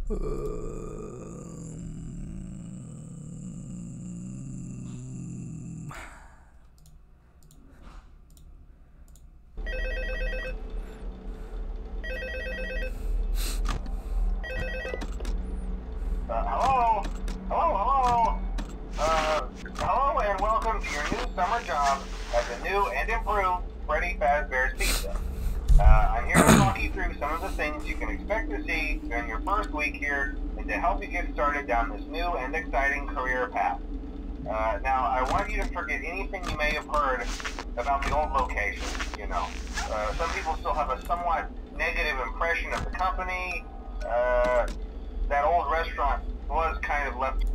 Hello? Hello? Hello and welcome to your new summer job as a new and improved Freddy Fazbear's Pizza. I'm here to talk you through some of the things you can expect to see during your first week here and to help you get started down this new and exciting career path. Now, I want you to forget anything you may have heard about the old location, you know. Some people still have a somewhat negative impression of the company. That old restaurant was kind of left.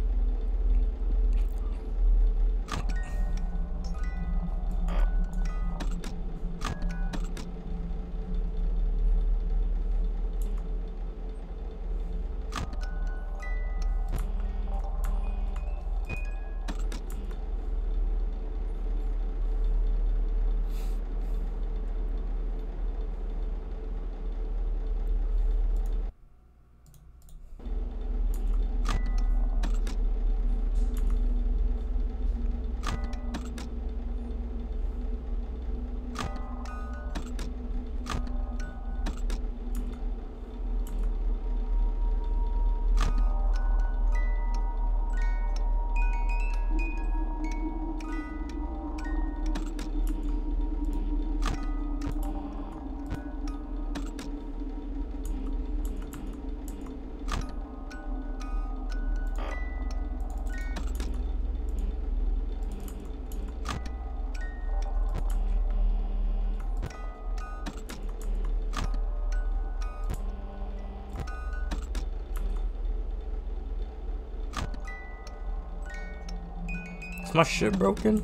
Is my shit broken?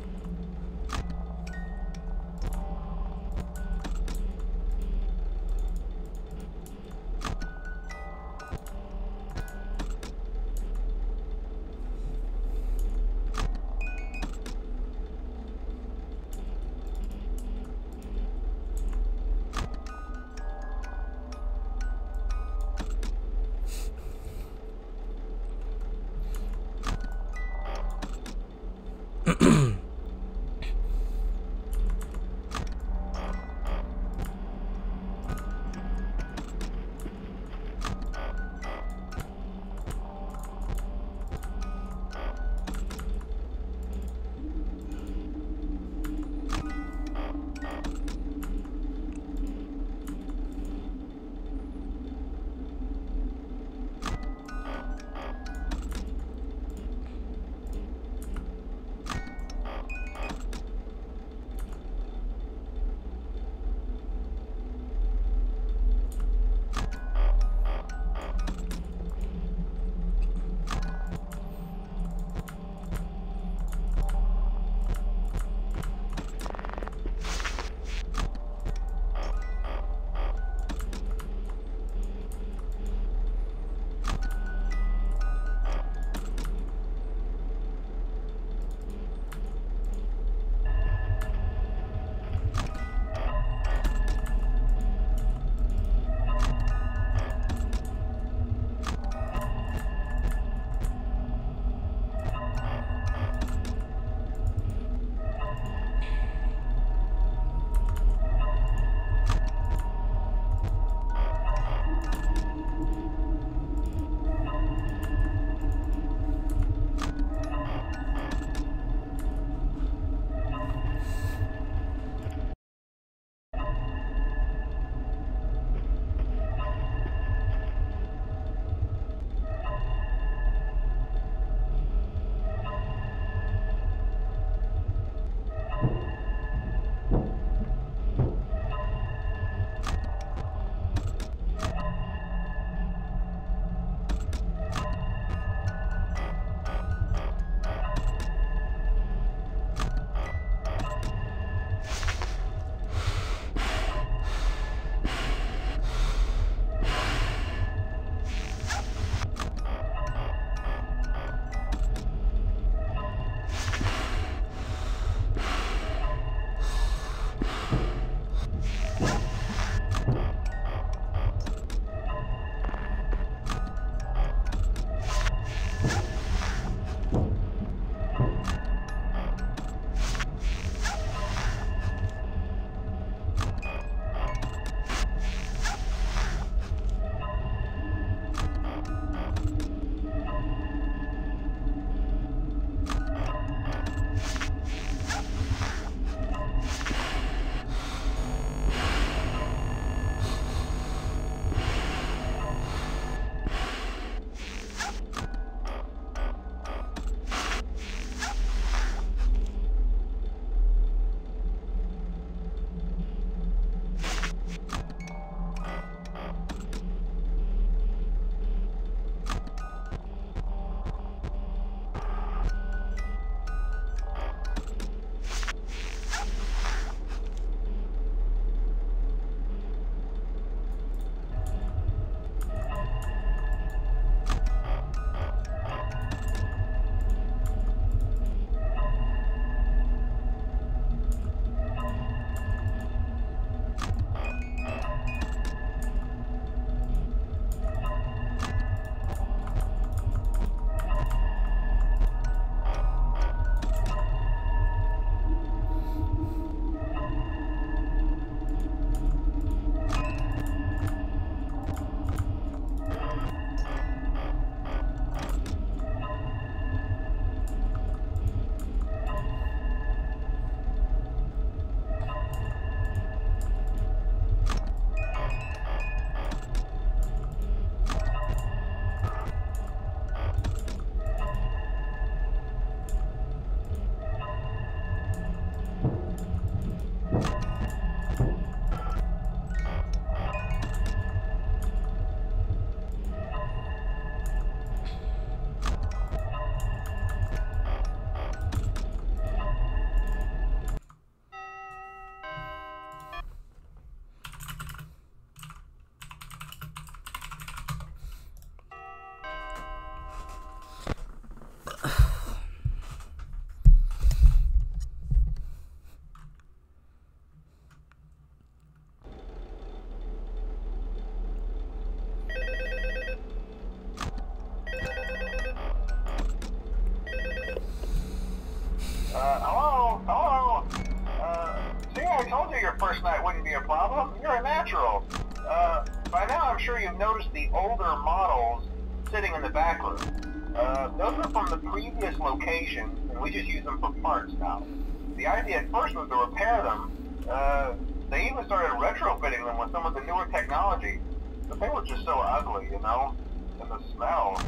natural. By now I'm sure you've noticed the older models sitting in the back room. Those are from the previous location, and we just use them for parts now. The idea at first was to repair them. They even started retrofitting them with some of the newer technology, but they were just so ugly, you know, and the smell.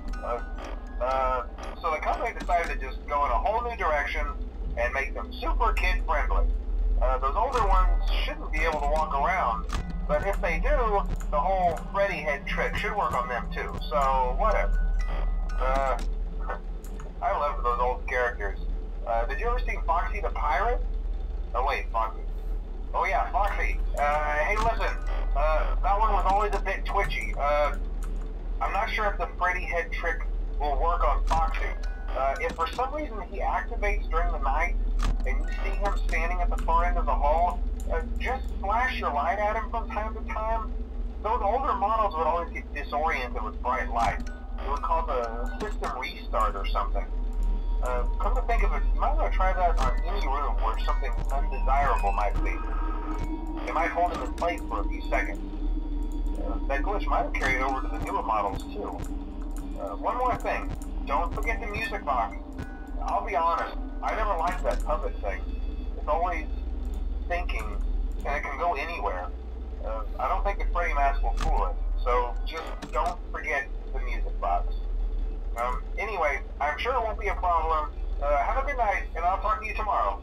So the company decided to just go in a whole new direction and make them super kid-friendly. Those older ones shouldn't be able to walk around, but if they do, the whole Freddy head trick should work on them too, so whatever. I loved those old characters. Did you ever see Foxy the Pirate? Oh wait, Foxy. Oh yeah, Foxy. Hey listen, that one was always a bit twitchy. I'm not sure if the Freddy head trick will work on Foxy. If for some reason he activates during the night, and you see him standing at the far end of the hall, just flash your light at him from time to time. Those older models would always get disoriented with bright lights. It would cause a system restart or something. Come to think of it, you might want to try that on any room where something undesirable might be. It might hold him in place for a few seconds. That glitch might have carried over to the newer models too. One more thing, don't forget the music box. I'll be honest, I never liked that puppet thing. It's always thinking, and it can go anywhere. I don't think the Freddy mask will fool it, so just don't forget the music box. Anyway, I'm sure it won't be a problem. Have a good night, and I'll talk to you tomorrow.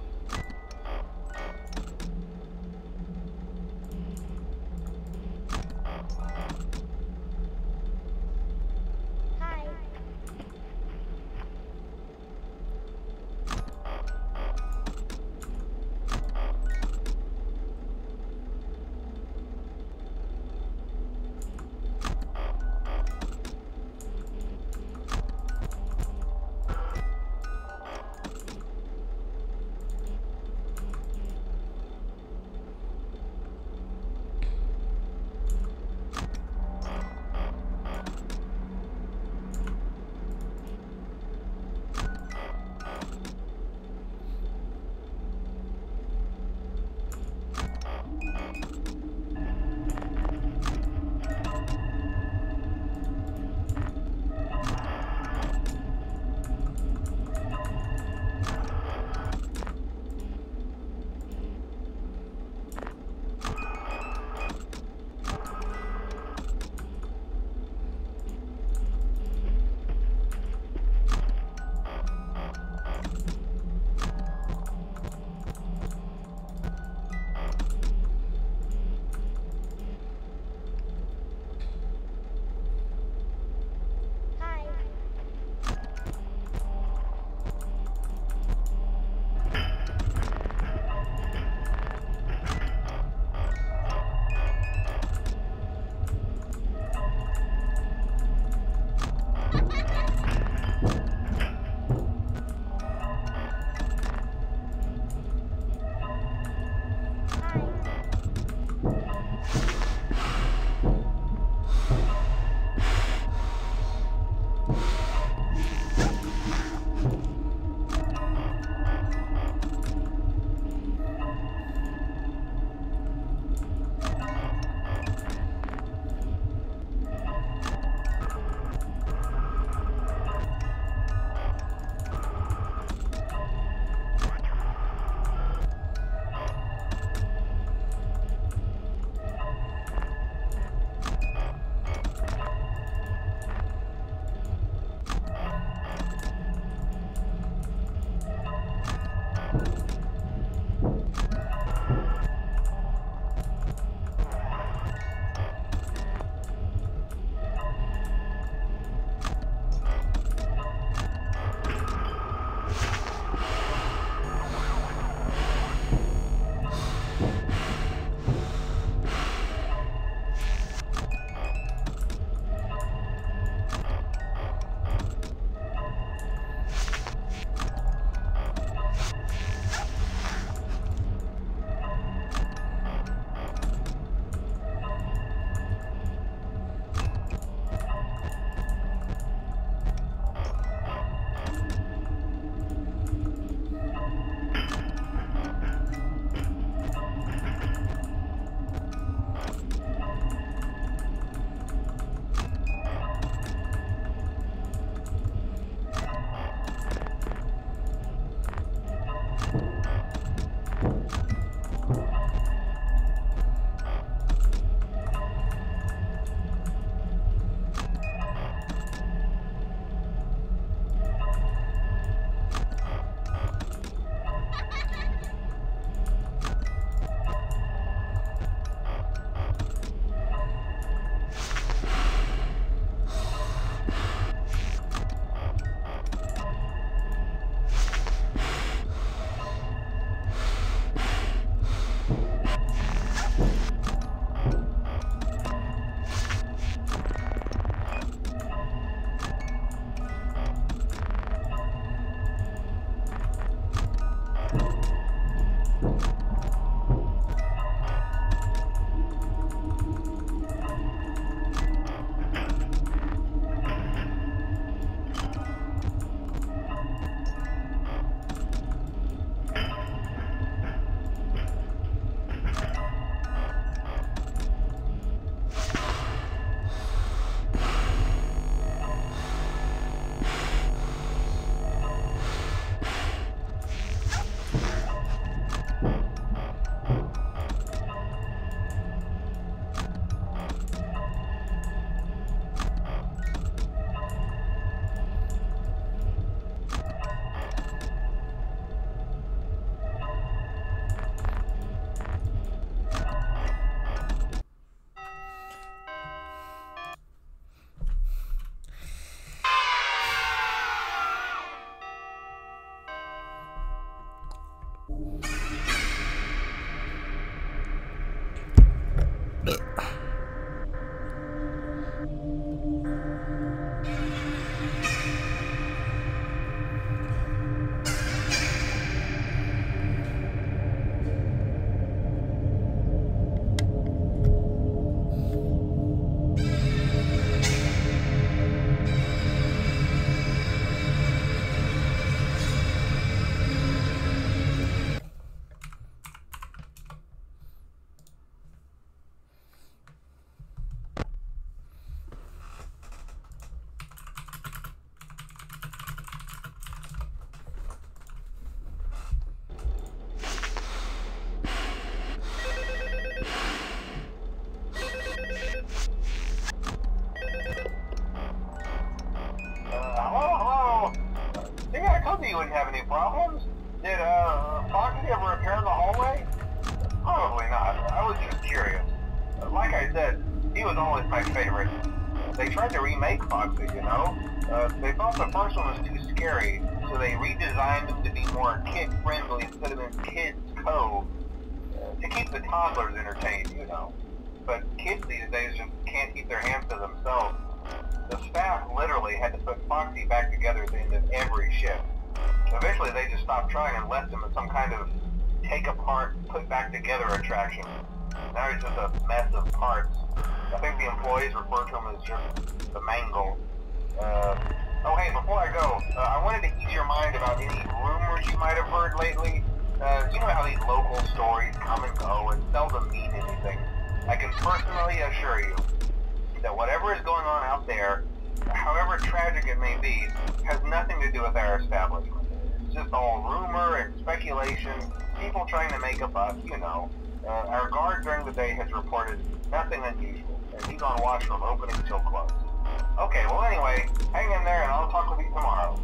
wouldn't have any problems. Did Foxy ever appear in the hallway? Probably not. I was just curious. Like I said, he was always my favorite. They tried to remake Foxy, you know? They thought the first one was too scary, so they redesigned him to be more kid-friendly instead of in Kids Cove. To keep the toddlers entertained, you know. But kids these days just can't keep their hands to themselves. The staff literally had to put Foxy back together at the end of every shift. Eventually they just stopped trying and left him as some kind of take apart, put back together attraction. Now he's just a mess of parts. I think the employees refer to him as just the mangle. Oh hey, before I go, I wanted to ease your mind about any rumors you might have heard lately. You know how these local stories come and go and seldom mean anything. I can personally assure you that whatever is going on out there, however tragic it may be, has nothing to do with our establishment. It's just all rumor and speculation, people trying to make a buck, you know. Our guard during the day has reported nothing unusual, and he's on watch from opening till close. Okay, well anyway, hang in there and I'll talk with you tomorrow.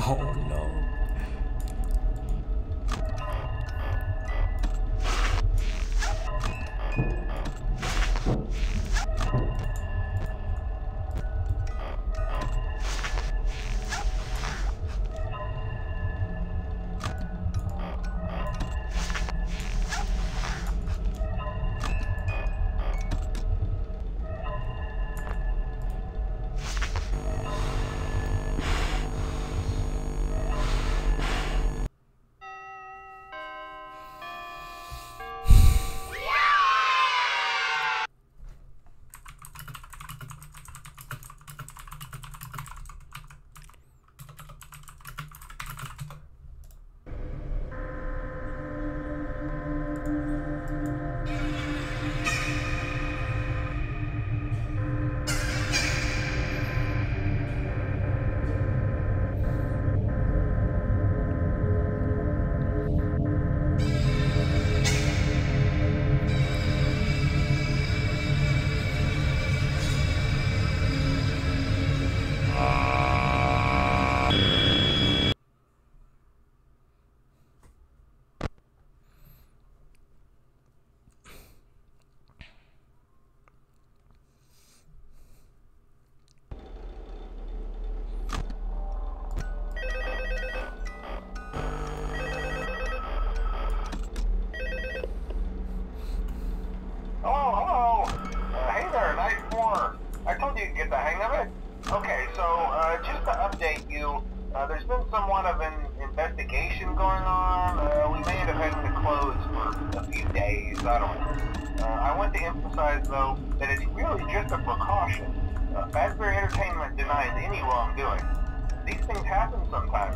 Oh no. Get the hang of it? Okay, so just to update you, there's been somewhat of an investigation going on. We may end up having to close for a few days, I don't know. I want to emphasize, though, that it's really just a precaution. Fazbear Entertainment denies any wrongdoing. These things happen sometimes.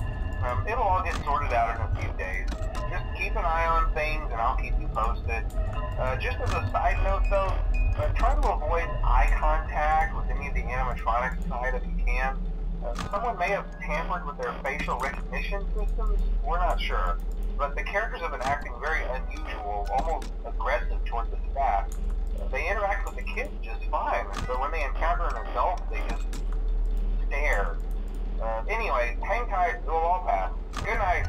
It'll all get sorted out in a few days. Just keep an eye on things and I'll keep you posted. Just as a side note, though, try to avoid eye contact with any of the animatronics side if you can. Someone may have tampered with their facial recognition systems. We're not sure. But the characters have been acting very unusual, almost aggressive towards the staff. They interact with the kids just fine, but when they encounter an adult, they just stare. Anyway, hang tight, it'll all pass. Good night.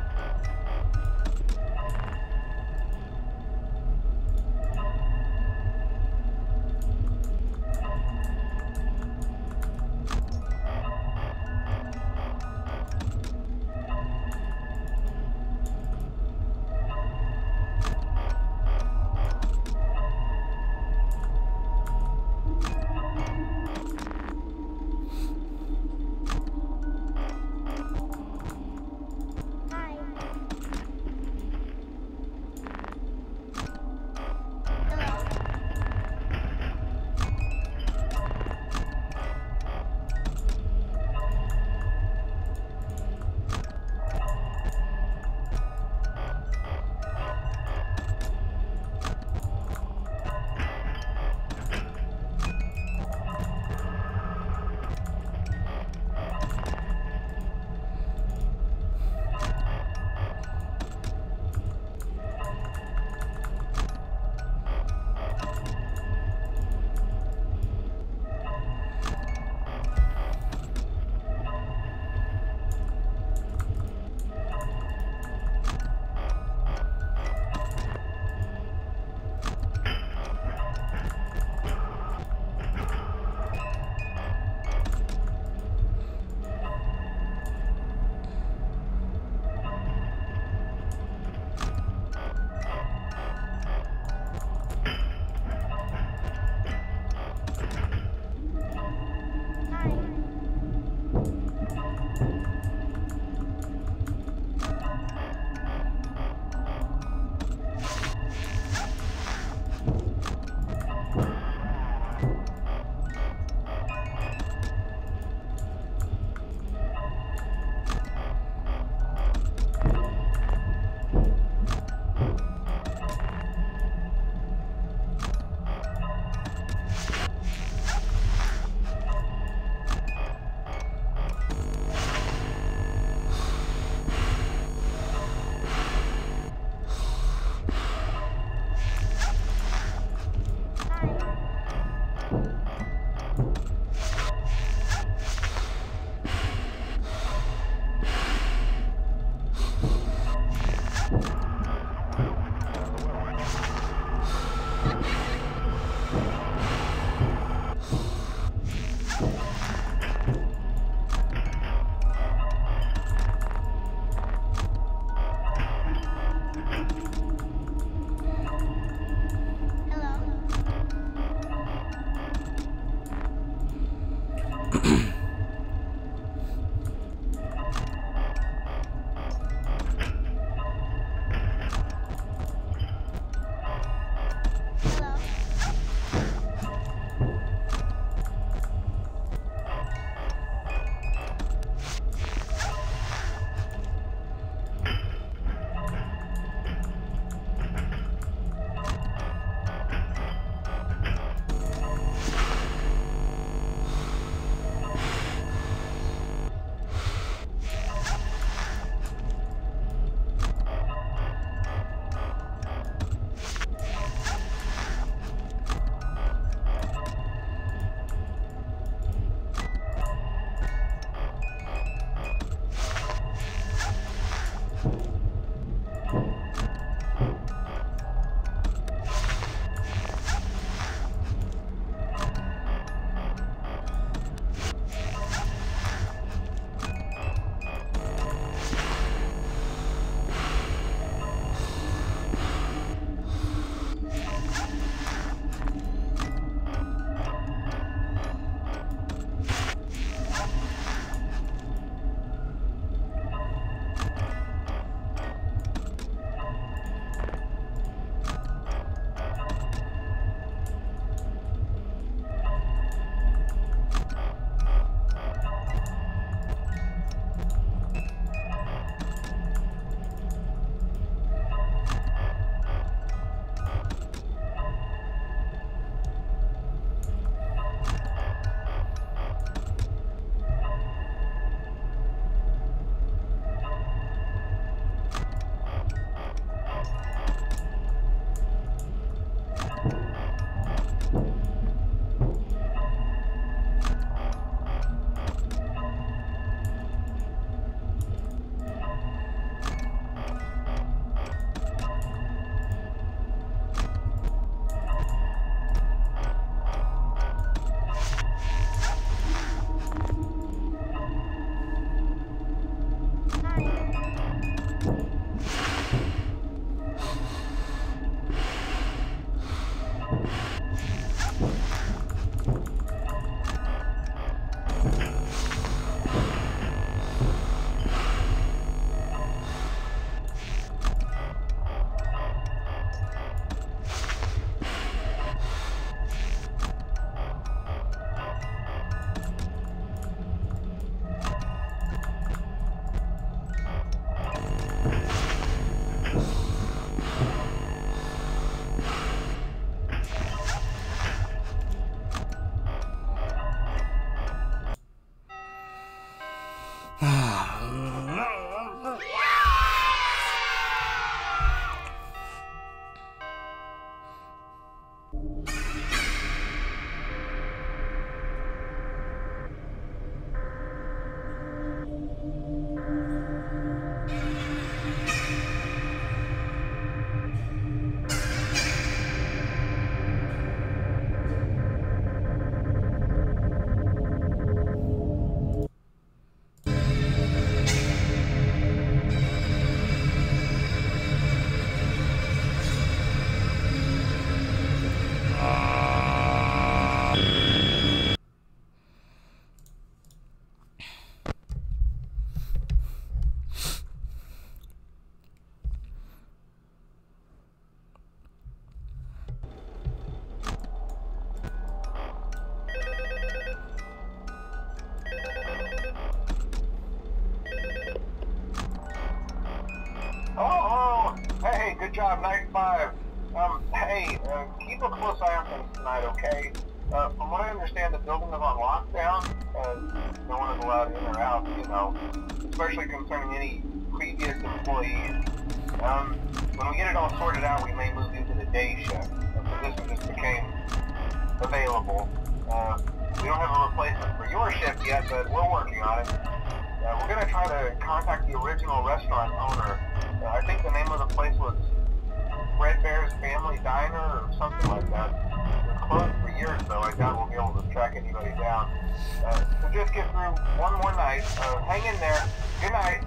job, night 5. Hey, keep a close eye on things tonight, okay? From what I understand, the building is on lockdown, and no one is allowed in or out, you know, especially concerning any previous employees. When we get it all sorted out, we may move you to the day shift. The position just became available. We don't have a replacement for your shift yet, but we're working on it. We're going to try to contact the original restaurant owner. I think the name of the place was Fredbear's Family Diner or something like that. It was closed for years, though. I doubt we'll be able to track anybody down. So just get through one more night. Hang in there. Good night.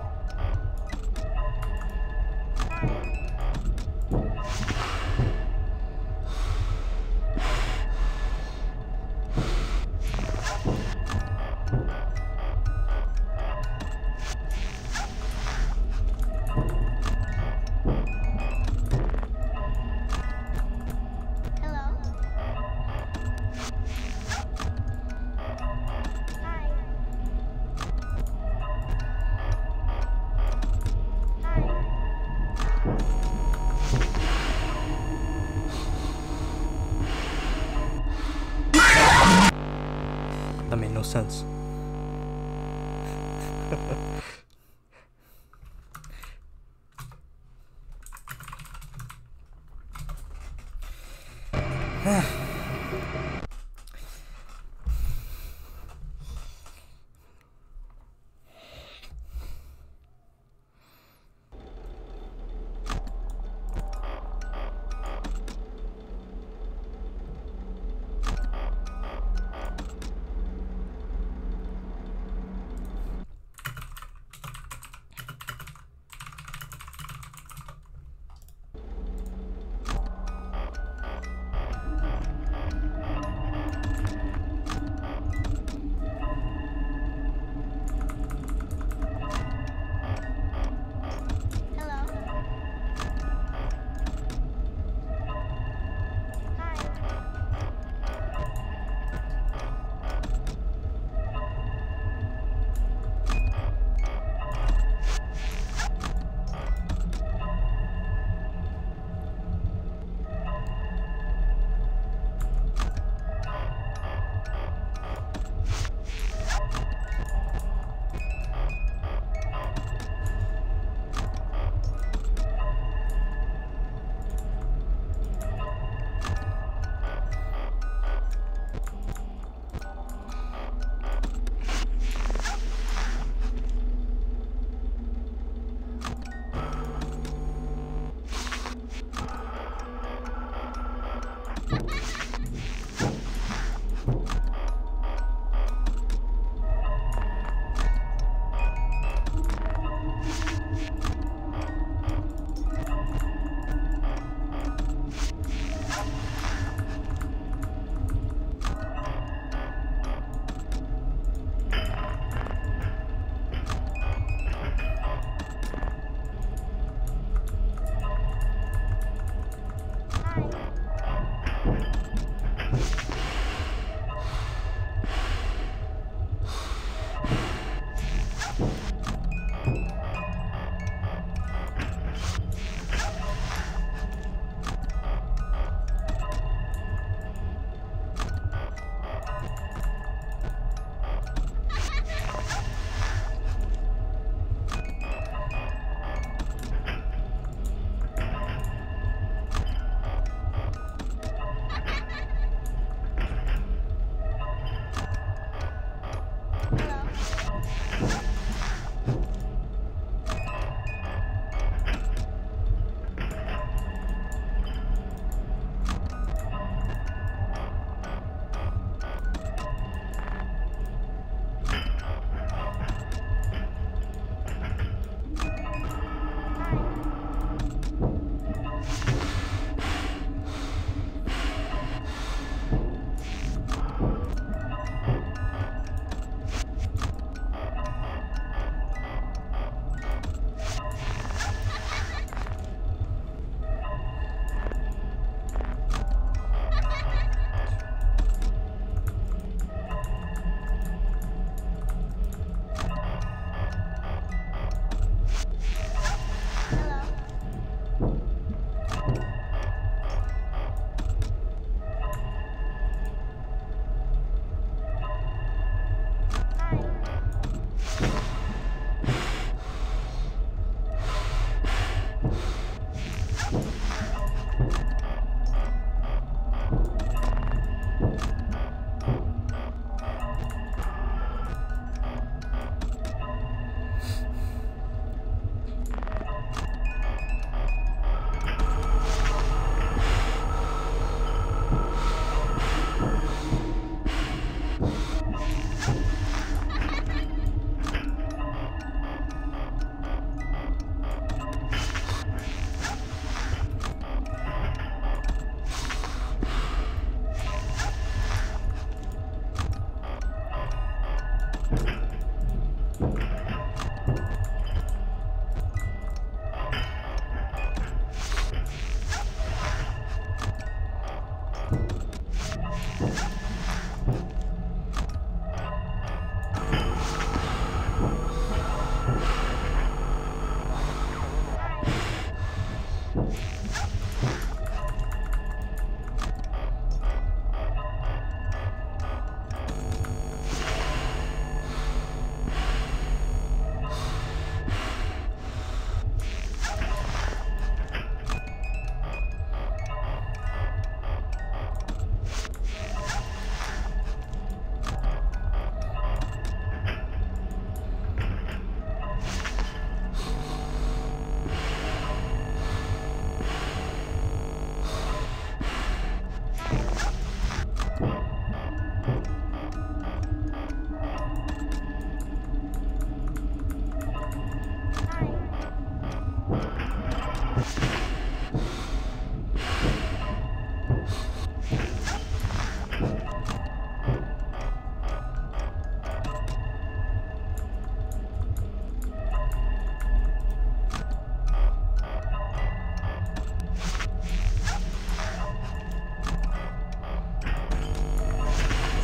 That made no sense.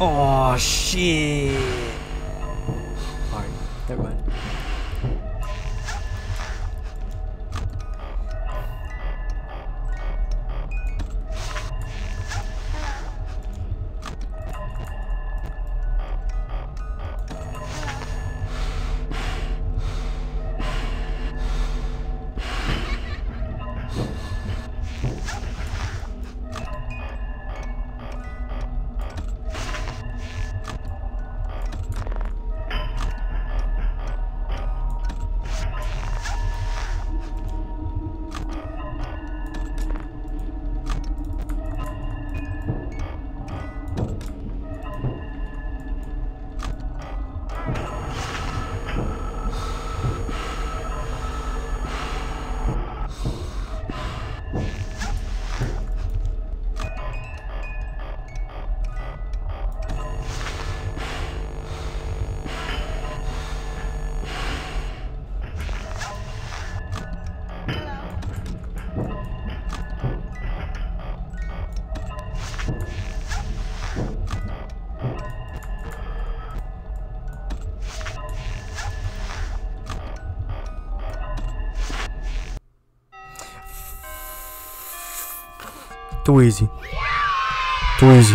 Oh shit. Alright, never mind. Too easy. Too easy.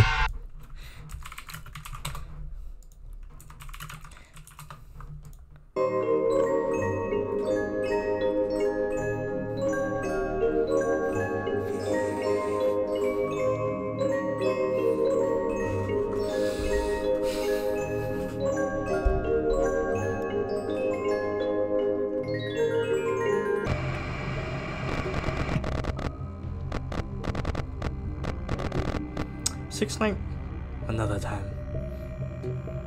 Six night another time.